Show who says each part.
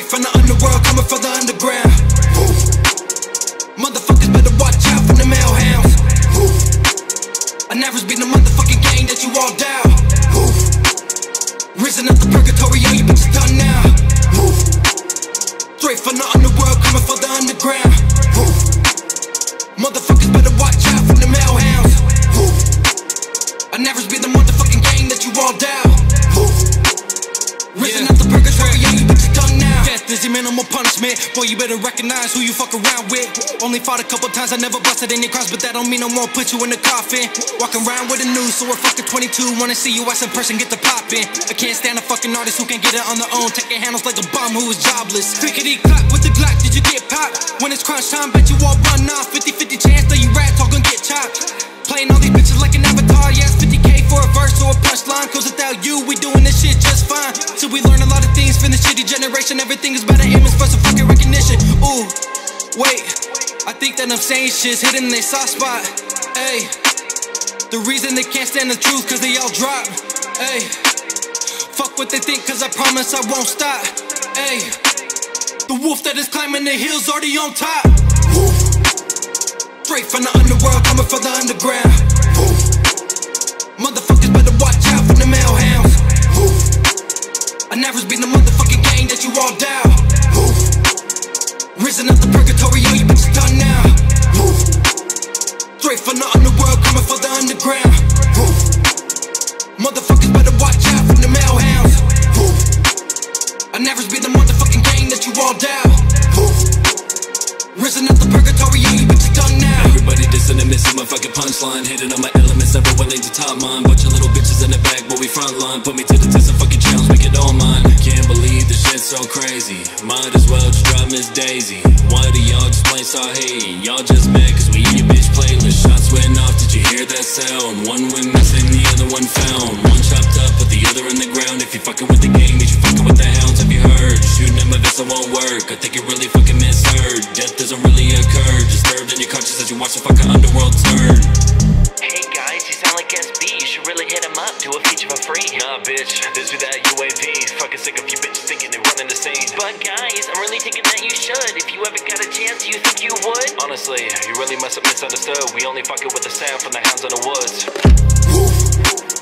Speaker 1: Straight from the underworld, coming from the underground. Motherfuckers better watch out from the male hounds. I never been the motherfucking gang that you all down. Risen up the purgatory, yo, you bitches done now. Straight from the underworld, coming from the underground. Motherfuckers better watch out from the male hounds. I never been the motherfucking gang that you all down. Risen up the purgatory, yo, you bitches done now. Death is your minimal punishment. Boy, you better recognize who you fuck around with. Only fought a couple times, I never busted any cross, but that don't mean no more put you in the coffin. Walking around with a noose, so we're fucking 22. Wanna see you ass in person, get the poppin'. I can't stand a fucking artist who can't get it on their own. Taking handles like a bum who is jobless. Clickety clap with the Glock, did you get popped? When it's crunch time, bet you all run off. 50-50 chance that you rats all gon' get chopped. Playing all these bitches like an avatar, yes, 50K for a verse or a punchline. Cause without you, we doing this shit just fine. So we learn a lot of things from the shitty generation. Everything is better image for some fucking recognition. Ooh, wait, I think that I'm saying shit's hitting their soft spot. Ayy, the reason they can't stand the truth cause they all drop. Ayy, fuck what they think cause I promise I won't stop. Ayy, the wolf that is climbing the hills already on top. Straight from the underworld, coming from the underground. Motherfuckers better watch out from the male hounds. I never been the motherfucking gang that you all down. Risen up the purgatory, yo, you bitches done now. Straight from the underworld, coming from the underground. Motherfuckers better watch out from the male hounds. I never been the motherfucking gang that you all down. Risen up the purgatory, yo, you bitches done now.
Speaker 2: Everybody dissing and missing my fucking punchline. Hitting on my elements, never willing to top mine. Bunch of little bitches in the back, but we frontline. Put me to the test and fucking challenge, make it all mine. Can't believe this shit's so crazy. Might as well just drop Miss Daisy. Why do y'all just plain start hating? Y'all just mad cause we in your bitch playlist. Shots went off, did you hear that sound? One went missing, the other one found. One chopped up, but the other in the ground. If you fucking with the gang, means you fucking with the hounds. Have you heard? Shooting at my vessel won't work. I think you really fucking misheard. Death doesn't really occur. Disturbed in your conscience as you watch the fucking underworld turn.
Speaker 3: Hey guys, you sound like SB. You should really hit him up, do a feature for free.
Speaker 4: Nah bitch, this be that UAV. Fucking sick of you bitches thinking they running the scene.
Speaker 3: But guys, I'm really thinking that you should. If you ever got a chance, do you think you would?
Speaker 4: Honestly, you really must have misunderstood. We only fucking with the sound from the hounds in the woods.